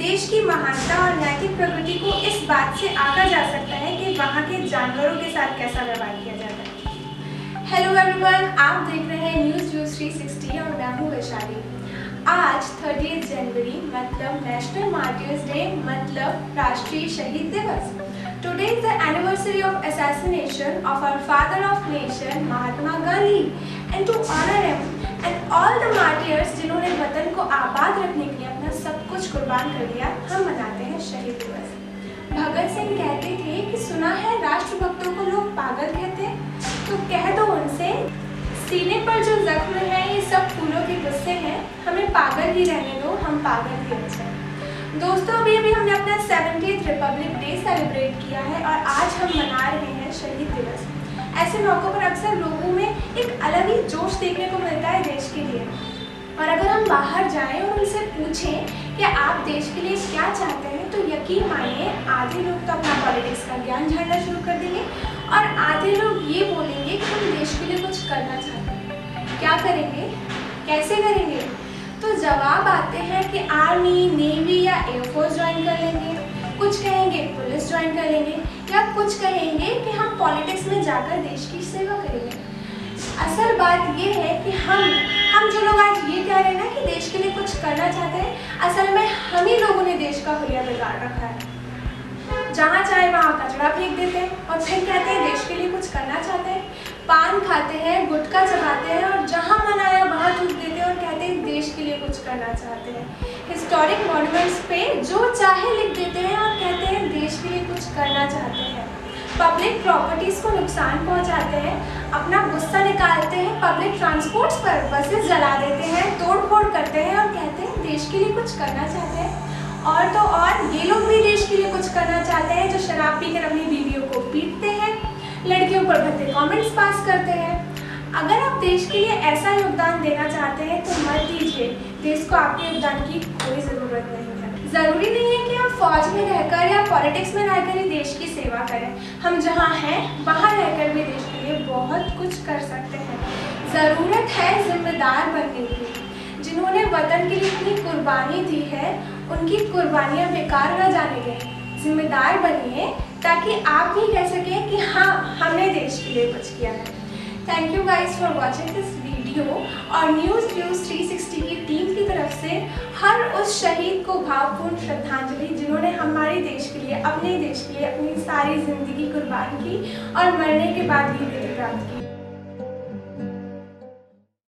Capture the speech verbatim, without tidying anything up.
देश की महानता और नैतिक प्रगति को इस बात से आंका जा सकता है कि वहाँ के जानवरों के साथ कैसा व्यवहार किया जाता है। हेलो एवरीवन, आप देख रहे हैं न्यूज़ व्यूज थ्री सिक्सटी और मैं हूँ वैशाली। आज तीस जनवरी मतलब नेशनल मार्टियर्स डे मतलब राष्ट्रीय शहीद दिवस। Today is the anniversary of assassination of our father of nation Mahatma Gandhi and to honor him and all the martyrs जिन्होंने वतन को आबाद रखने के लिए अपना सब कुछ कुर्बान कर दिया, हम मनाते हैं शहीद दिवस। भगत सिंह कहते थे कि सुना है राष्ट्रभक्तों को लोग पागल कहते, तो कह दो उनसे सीने पर जो जख्म है ये सब फूलों के गुस्से हैं, हमें पागल ही रहने दो, हम पागल ही अच्छे हैं। दोस्तों, अभी अभी हमने अपना सेवेंटीथ रिपब्लिक डे सेलिब्रेट किया है और आज हम मना रहे हैं शहीद दिवस। ऐसे मौक़ों पर अक्सर लोगों में एक अलग ही जोश देखने को मिलता है देश के लिए। और अगर हम बाहर जाएं और उनसे पूछें कि आप देश के लिए क्या चाहते हैं, तो यकीन मानिए आधे लोग तो अपना पॉलिटिक्स का ज्ञान झाड़ना शुरू कर देंगे और आधे लोग ये बोलेंगे कि हम देश के लिए कुछ करना चाहते हैं। क्या करेंगे, कैसे करेंगे? तो जवाब आते हैं कि आर्मी, नेवी या एयरफोर्स ज्वाइन कर लेंगे, कुछ कहेंगे पुलिस ज्वाइन कर लेंगे या कुछ कहेंगे कि हम पॉलिटिक्स में जाकर देश की सेवा करेंगे। असल बात ये है कि हम हम जो लोग आज ये कह रहे हैं ना कि देश के लिए कुछ करना चाहते हैं, असल में हम ही लोगों ने देश का हुलिया बिगाड़ रखा है। जहाँ चाहे वहाँ कचरा फेंक देते हैं और फिर कहते हैं देश के लिए कुछ करना चाहते हैं। पान खाते हैं, गुटखा चबाते हैं और जहाँ मन आया वहाँ थूक देते हैं और कहते हैं देश के लिए कुछ करना चाहते हैं। हिस्टोरिक मॉन्यूमेंट्स पे जो चाहे लिख देते हैं और कहते हैं देश के लिए कुछ करना चाहते हैं। पब्लिक प्रॉपर्टीज़ को नुकसान पहुंचाते हैं, अपना गुस्सा निकालते हैं पब्लिक ट्रांसपोर्ट्स पर, बसेस जला देते हैं, तोड़ फोड़ करते हैं और कहते हैं देश के लिए कुछ करना चाहते हैं। और तो और ये लोग भी देश के लिए कुछ करना चाहते हैं जो शराब पीकर अपनी बीवियों को पीटते हैं, लड़कियों पर भद्दे कमेंट्स पास करते हैं। अगर आप देश के लिए ऐसा योगदान देना चाहते हैं तो मत दीजिए, देश को आपके योगदान की कोई ज़रूरत नहीं है। ज़रूरी नहीं है कि हम फौज में रहकर या पॉलिटिक्स में रहकर ही देश की सेवा करें। हम जहाँ हैं वहाँ रहकर भी देश के लिए बहुत कुछ कर सकते हैं। ज़रूरत है जिम्मेदार बनने की। जिन्होंने वतन के लिए इतनी कुर्बानी दी है, उनकी कुर्बानियाँ बेकार न जाने दें। जिम्मेदार बनिए ताकि आप भी कह सकें कि हाँ, हमने देश के लिए कुछ किया है। Thank you guys for watching this video. और न्यूज़ व्यूज थ्री सिक्सटी की टीम की तरफ से हर उस शहीद को भावपूर्ण श्रद्धांजलि जिन्होंने हमारे देश के लिए, अपने देश के लिए अपनी सारी ज़िंदगी कुर्बान की और मरने के बाद भी विजय प्राप्त की।